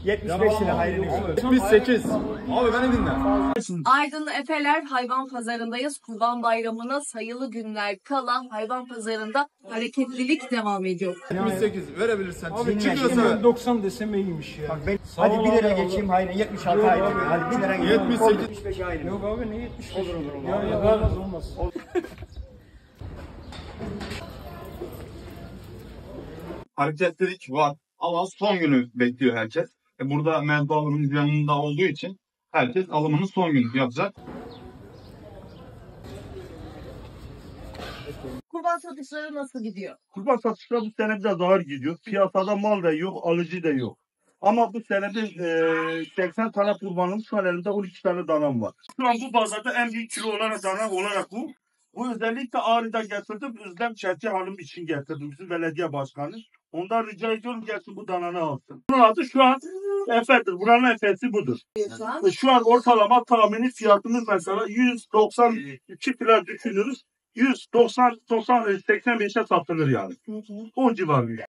75 lira hayrını. 78. Abi beni dinle. Aydın Efeler hayvan pazarındayız. Kurban Bayramı'na sayılı günler kala hayvan pazarında hareketlilik devam ediyor. 78 verebilirsen. Abi Çıkıyorsa ver. 90 desem iyiymiş ya. Bak ben, hadi 1 lira geçeyim hayrını 76 hayrını. Hadi 1 lira geçeyim. 78. 75 hayrını. Yok abi ne 70? Olur. Ya olmaz. Hareketlilik var ama son günü bekliyor herkes. Burada mezbalarımız yanında olduğu için herkes alımını son günü yapacak. Kurban satışları nasıl gidiyor? Kurban satışları bu sene biraz ağır gidiyor. Piyasada mal da yok, alıcı da yok. Ama bu sene de 80 tane kurbanım, şu an elimde 12 tane danam var. Şu an bu pazarda en büyük kilo olarak dana olarak bu. Bu özellikle Ağrı'da getirdim. Özlem Çerçi Hanım için getirdim. Bizim belediye başkanı. Ondan rica ediyorum gelsin bu dananı alsın. Bunun adı şu an Efe'dir. Buranın Efe'si budur. Şu an ortalama tahmini fiyatımız mesela 192 falan düşünürüz. 190 85'e satılır yani. 10 civarı.